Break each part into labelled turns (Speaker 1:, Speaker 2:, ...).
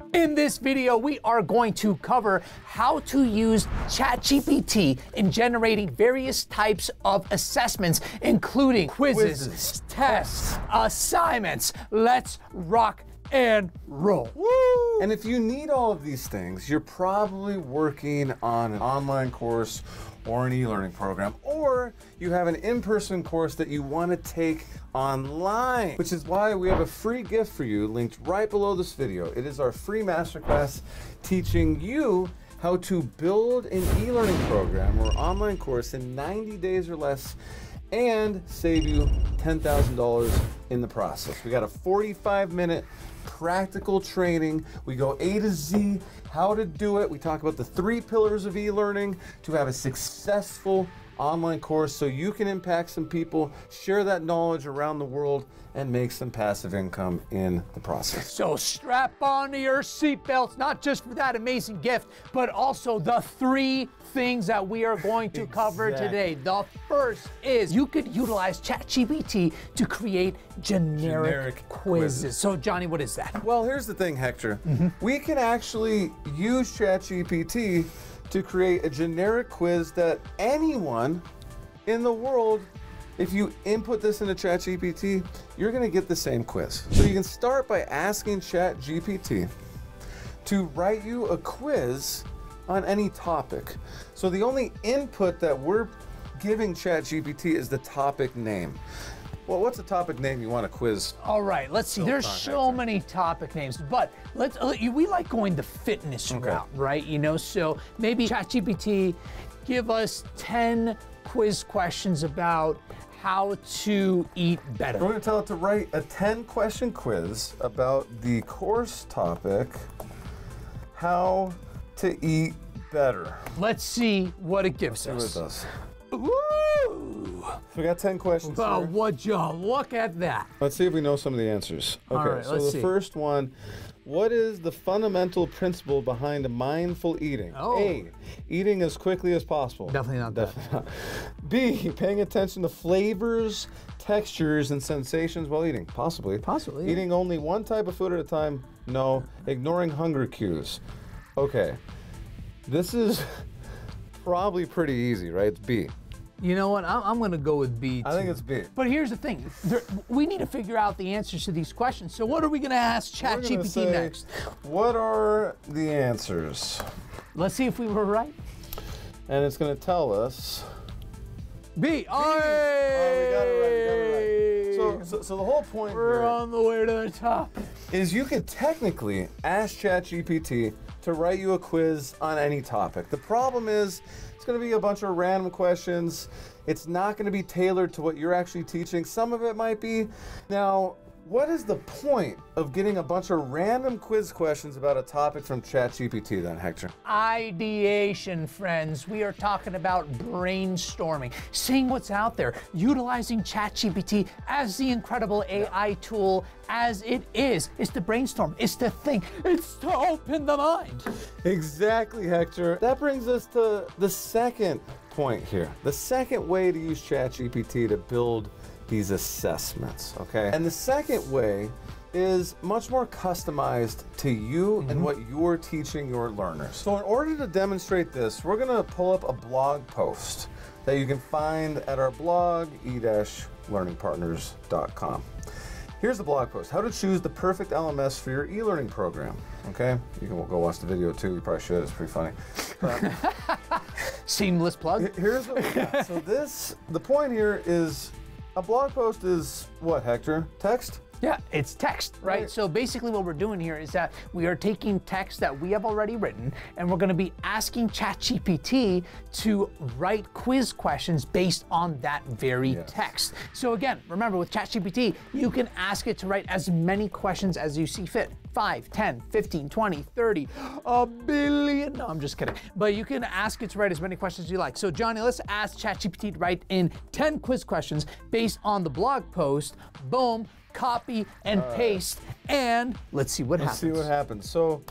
Speaker 1: In this video, we are going to cover how to use ChatGPT in generating various types of assessments, including quizzes, tests, assignments. Let's rock and roll.
Speaker 2: Woo! And if you need all of these things, you're probably working on an online course or an e-learning program, or you have an in-person course that you want to take online, which is why we have a free gift for you linked right below this video. It is our free masterclass teaching you how to build an e-learning program or online course in 90 days or less and save you $10,000 in the process. We got a 45-minute practical training. We go A to Z, how to do it. We talk about the 3 pillars of e-learning to have a successful online course so you can impact some people, share that knowledge around the world, and make some passive income in the process.
Speaker 1: So strap on your seatbelts, not just for that amazing gift, but also the 3 things that we are going to cover today. The first is you could utilize ChatGPT to create generic quizzes. So Johnny, what is that?
Speaker 2: Well, here's the thing, Hector. We can actually use ChatGPT to create a generic quiz that anyone in the world, if you input this into ChatGPT, you're gonna get the same quiz. So you can start by asking ChatGPT to write you a quiz on any topic. So the only input that we're giving ChatGPT is the topic name. Well, what's the topic name you want to quiz?
Speaker 1: All right, let's see. There's so many topic names, but we like going the fitness route, right? You know, so maybe ChatGPT, give us 10 quiz questions about how to eat better.
Speaker 2: We're going to tell it to write a 10-question quiz about the course topic, how to eat better.
Speaker 1: Let's see what it gives us.
Speaker 2: See what it does.
Speaker 1: Ooh!
Speaker 2: So we got 10 questions
Speaker 1: Well,
Speaker 2: here.
Speaker 1: would you look at that?
Speaker 2: Let's see if we know some of the answers. Okay,
Speaker 1: All right,
Speaker 2: so
Speaker 1: let's
Speaker 2: the
Speaker 1: see.
Speaker 2: first one, what is the fundamental principle behind mindful eating?
Speaker 1: Oh.
Speaker 2: A, eating as quickly as possible.
Speaker 1: Definitely not that.
Speaker 2: Definitely not. B, paying attention to flavors, textures, and sensations while eating. Possibly.
Speaker 1: Possibly, yeah.
Speaker 2: Eating only one type of food at a time. No. Ignoring hunger cues. Okay. This is probably pretty easy, right? It's B.
Speaker 1: You know what? I'm going to go with B, too.
Speaker 2: I think it's B.
Speaker 1: But here's the thing. We need to figure out the answers to these questions. So what are we going to ask ChatGPT next?
Speaker 2: What are the answers?
Speaker 1: Let's see if we were right.
Speaker 2: And it's going to tell us.
Speaker 1: B.
Speaker 2: Oh, we got it right. So the whole point
Speaker 1: We're
Speaker 2: here
Speaker 1: on the way to the top.
Speaker 2: is you could technically ask ChatGPT to write you a quiz on any topic. The problem is it's going to be a bunch of random questions. It's not going to be tailored to what you're actually teaching. Some of it might be. Now, what is the point of getting a bunch of random quiz questions about a topic from ChatGPT then, Hector?
Speaker 1: Ideation, friends. We are talking about brainstorming, seeing what's out there, utilizing ChatGPT as the incredible AI tool as it is. It's to brainstorm, it's to think, it's to open the mind.
Speaker 2: Exactly, Hector. That brings us to the second point here. The second way to use ChatGPT to build these assessments, okay? And the second way is much more customized to you and what you're teaching your learners. So in order to demonstrate this, we're gonna pull up a blog post that you can find at our blog, e-learningpartners.com. Here's the blog post, how to choose the perfect LMS for your e-learning program, okay? You can go watch the video too, you probably should, it's pretty funny.
Speaker 1: Seamless plug.
Speaker 2: Here's what we got. So the point here is, a blog post is what, Hector? Text?
Speaker 1: Yeah, it's text, right? So basically what we're doing here is that we are taking text that we have already written and we're going to be asking ChatGPT to write quiz questions based on that very text. So again, remember with ChatGPT, you can ask it to write as many questions as you see fit. 5, 10, 15, 20, 30, a billion. No, I'm just kidding. But you can ask it to write as many questions as you like. So Johnny, let's ask ChatGPT to write in 10 quiz questions based on the blog post. Boom. Copy and paste, and let's see what happens.
Speaker 2: Let's see what happens. So,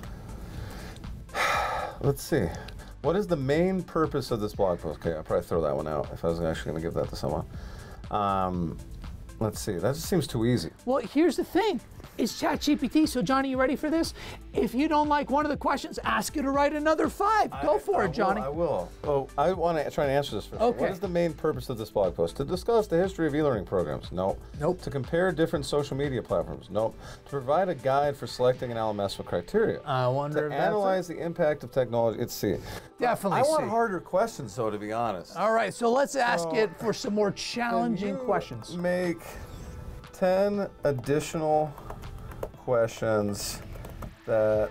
Speaker 2: let's see. What is the main purpose of this blog post? Okay, I'll probably throw that one out if I was actually going to give that to someone. Let's see. That just seems too easy.
Speaker 1: Well, here's the thing. is ChatGPT. So Johnny, you ready for this? If you don't like one of the questions, ask it to write another 5. Go for it, Johnny.
Speaker 2: I will. Oh, I want to try and answer this first.
Speaker 1: Okay.
Speaker 2: What is the main purpose of this blog post? To discuss the history of e-learning programs? Nope.
Speaker 1: Nope.
Speaker 2: To compare different social media platforms? Nope. To provide a guide for selecting an LMS with criteria?
Speaker 1: I wonder if
Speaker 2: to analyze the impact of technology? It's C.
Speaker 1: Definitely
Speaker 2: I want
Speaker 1: C.
Speaker 2: harder questions, though, to be honest.
Speaker 1: All right, so let's ask it for some more challenging questions.
Speaker 2: Make 10 additional questions that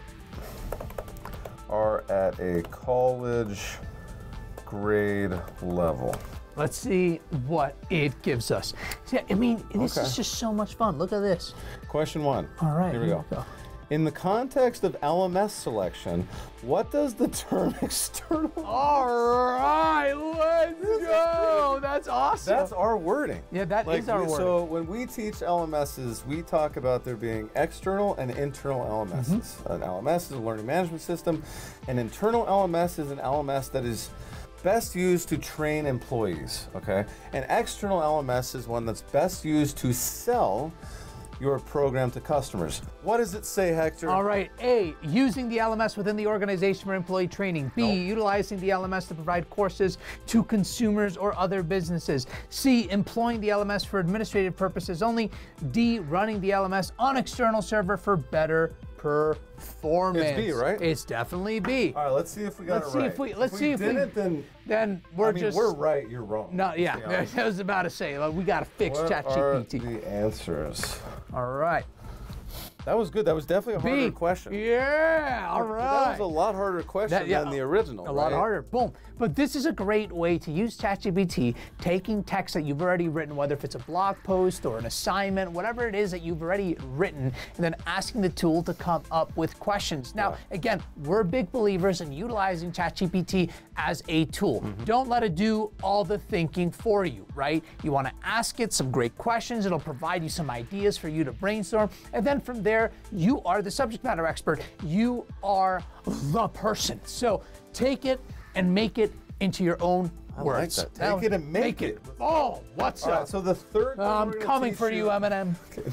Speaker 2: are at a college grade level.
Speaker 1: Let's see what it gives us. See, I mean, this is just so much fun. Look at this.
Speaker 2: Question 1.
Speaker 1: All right,
Speaker 2: here we go. In the context of LMS selection, what does the term external?
Speaker 1: All right, let's go. That's awesome.
Speaker 2: That's our wording.
Speaker 1: Yeah, that is our wording.
Speaker 2: So when we teach LMSs, we talk about there being external and internal LMSs. An LMS is a learning management system. An internal LMS is an LMS that is best used to train employees, okay? An external LMS is one that's best used to sell your program to customers. What does it say, Hector?
Speaker 1: All right, A, using the LMS within the organization for employee training. B, utilizing the LMS to provide courses to consumers or other businesses. C, employing the LMS for administrative purposes only. D, running the LMS on external server for better performance.
Speaker 2: It's B, right?
Speaker 1: It's definitely B.
Speaker 2: All right, let's see if we got it right.
Speaker 1: Let's see if we
Speaker 2: didn't,
Speaker 1: then we're
Speaker 2: we're right, you're wrong.
Speaker 1: No, yeah, I was about to say, we got to fix ChatGPT.
Speaker 2: What are the answers?
Speaker 1: All right.
Speaker 2: That was good. That was definitely a harder
Speaker 1: B.
Speaker 2: question.
Speaker 1: Yeah, all right.
Speaker 2: That was a lot harder question than the original.
Speaker 1: A lot harder. Boom. But this is a great way to use ChatGPT, taking text that you've already written, whether if it's a blog post or an assignment, whatever it is that you've already written, and then asking the tool to come up with questions. Now, again, we're big believers in utilizing ChatGPT as a tool. Don't let it do all the thinking for you, right? You want to ask it some great questions. It'll provide you some ideas for you to brainstorm. And then from there, you are the subject matter expert. You are the person. So take it and make it into your own words.
Speaker 2: I like that. Take it and make it.
Speaker 1: Oh, what's up?
Speaker 2: Right, so the third thing
Speaker 1: I'm coming for you, Eminem.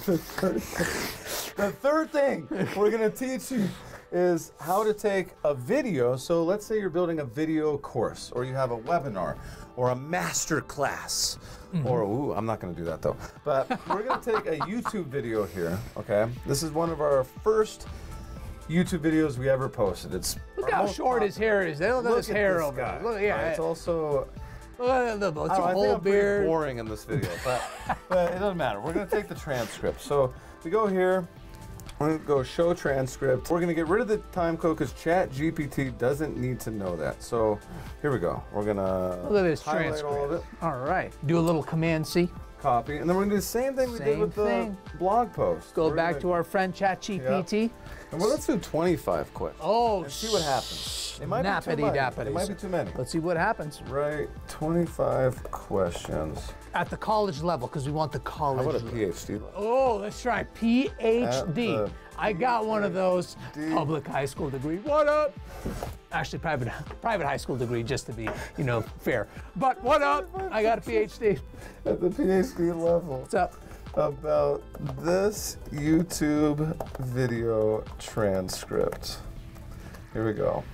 Speaker 2: The third thing we're going to teach you is how to take a video. So let's say you're building a video course, or you have a webinar, or a MasterClass, or, ooh, I'm not going to do that though. But we're going to take a YouTube video here, okay? This is one of our first YouTube videos we ever posted.
Speaker 1: Look how short his hair is. Look at his hair over
Speaker 2: there.
Speaker 1: Look, yeah,
Speaker 2: it's also.
Speaker 1: Look at the it's a
Speaker 2: I
Speaker 1: whole
Speaker 2: think I'm pretty
Speaker 1: beard.
Speaker 2: boring in this video, but it doesn't matter. We're going to take the transcript. So we go here. We're going to go show transcript. We're going to get rid of the time code because ChatGPT doesn't need to know that. So here we go. We're going to
Speaker 1: Look at this
Speaker 2: highlight
Speaker 1: transcript.
Speaker 2: all of it.
Speaker 1: All right. Do a little Command C.
Speaker 2: Copy. And then we're going to do the same thing we did with the blog post.
Speaker 1: Go back to our friend ChatGPT.
Speaker 2: And well, let's do 25 quick.
Speaker 1: Oh,
Speaker 2: and see what happens. It might be too
Speaker 1: nappity
Speaker 2: many.
Speaker 1: dappity.
Speaker 2: It might be too many.
Speaker 1: Let's see what happens.
Speaker 2: Right, 25 questions.
Speaker 1: At the college level, because we want the college
Speaker 2: How about a
Speaker 1: level.
Speaker 2: PhD level?
Speaker 1: Oh, let's try PhD. I got one of those. Public high school degree. What up? Actually, private high school degree, just to be, fair. But what up? I got a PhD.
Speaker 2: At the PhD level.
Speaker 1: What's up?
Speaker 2: About this YouTube video transcript. Here we go.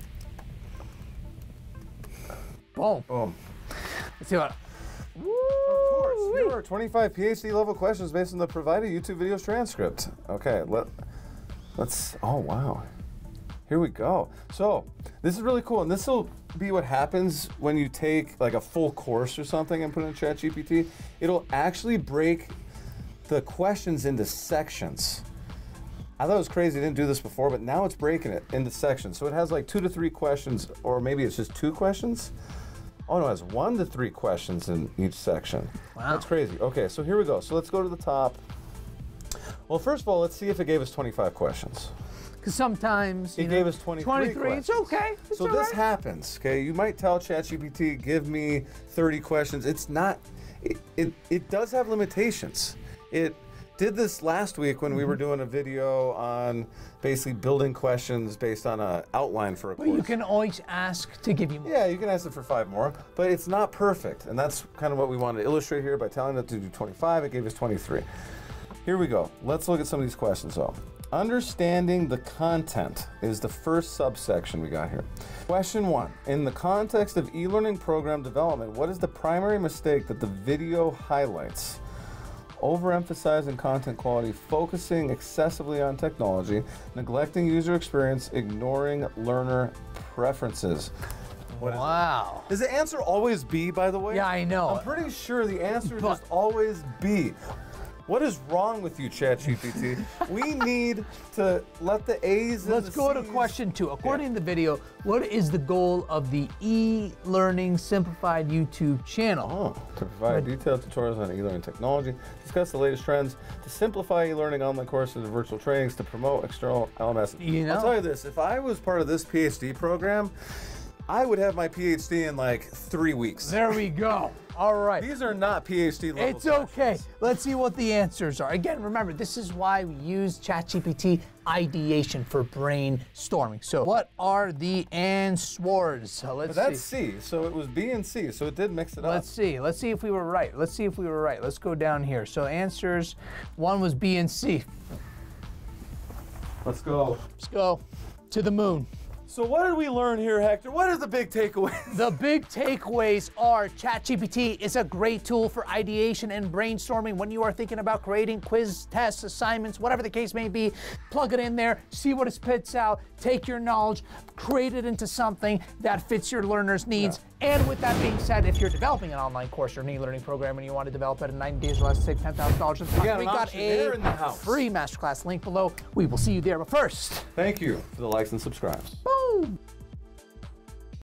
Speaker 1: Boom.
Speaker 2: Boom.
Speaker 1: Let's see what.
Speaker 2: Of course, here are 25 PhD level questions based on the provided YouTube video's transcript. Okay, let's, oh wow. Here we go. So this is really cool, and this will be what happens when you take like a full course or something and put it in ChatGPT. It'll actually break the questions into sections. I thought it was crazy, I didn't do this before, but now it's breaking it into sections. So it has like 2 to 3 questions, or maybe it's just 2 questions. Oh no, it has 1 to 3 questions in each section.
Speaker 1: Wow.
Speaker 2: That's crazy. Okay, so here we go. So let's go to the top. Well, first of all, let's see if it gave us 25 questions.
Speaker 1: Because sometimes
Speaker 2: It gave us 23 questions.
Speaker 1: It's okay. It's
Speaker 2: So
Speaker 1: all
Speaker 2: this
Speaker 1: right.
Speaker 2: happens, okay? You might tell ChatGPT, give me 30 questions. It's not, it does have limitations. It did this last week when we were doing a video on basically building questions based on an outline for a course.
Speaker 1: But you can always ask to give you more.
Speaker 2: Yeah, you can ask it for 5 more, but it's not perfect. And that's kind of what we wanted to illustrate here by telling it to do 25. It gave us 23. Here we go. Let's look at some of these questions though. Understanding the content is the first subsection we got here. Question 1. In the context of e-learning program development, what is the primary mistake that the video highlights? Overemphasizing content quality, focusing excessively on technology, neglecting user experience, ignoring learner preferences.
Speaker 1: Wow.
Speaker 2: Is the answer always B, by the way?
Speaker 1: Yeah, I know.
Speaker 2: I'm pretty sure the answer is just always B. What is wrong with you, ChatGPT? We need to let the A's and
Speaker 1: Let's go to
Speaker 2: C's.
Speaker 1: question 2. According to the video, what is the goal of the eLearning Simplified YouTube channel?
Speaker 2: Oh, to provide detailed tutorials on e-learning technology, discuss the latest trends, to simplify e-learning online courses and virtual trainings, to promote external LMSs.
Speaker 1: You know?
Speaker 2: I'll tell you this, if I was part of this PhD program, I would have my PhD in like 3 weeks.
Speaker 1: There we go. All right.
Speaker 2: These are not PhD level
Speaker 1: It's okay.
Speaker 2: questions.
Speaker 1: Let's see what the answers are. Again, remember, this is why we use ChatGPT ideation for brainstorming. So what are the answers? So let's
Speaker 2: But that's
Speaker 1: see.
Speaker 2: C, so it was B and C, so it did mix it up.
Speaker 1: Let's see. Let's see if we were right. Let's see if we were right. Let's go down here. So answers, one was B and C.
Speaker 2: Let's go.
Speaker 1: Let's go to the moon.
Speaker 2: So what did we learn here, Hector? What are the big takeaways?
Speaker 1: The big takeaways are ChatGPT is a great tool for ideation and brainstorming when you are thinking about creating quiz, tests, assignments, whatever the case may be. Plug it in there, see what it spits out, take your knowledge, create it into something that fits your learners' needs. And with that being said, if you're developing an online course or an e-learning program and you want to develop it in 90 days or less, save $10,000, we got
Speaker 2: in the house.
Speaker 1: free masterclass link below. We will see you there, but first,
Speaker 2: Thank you for the likes and subscribes.
Speaker 1: boom!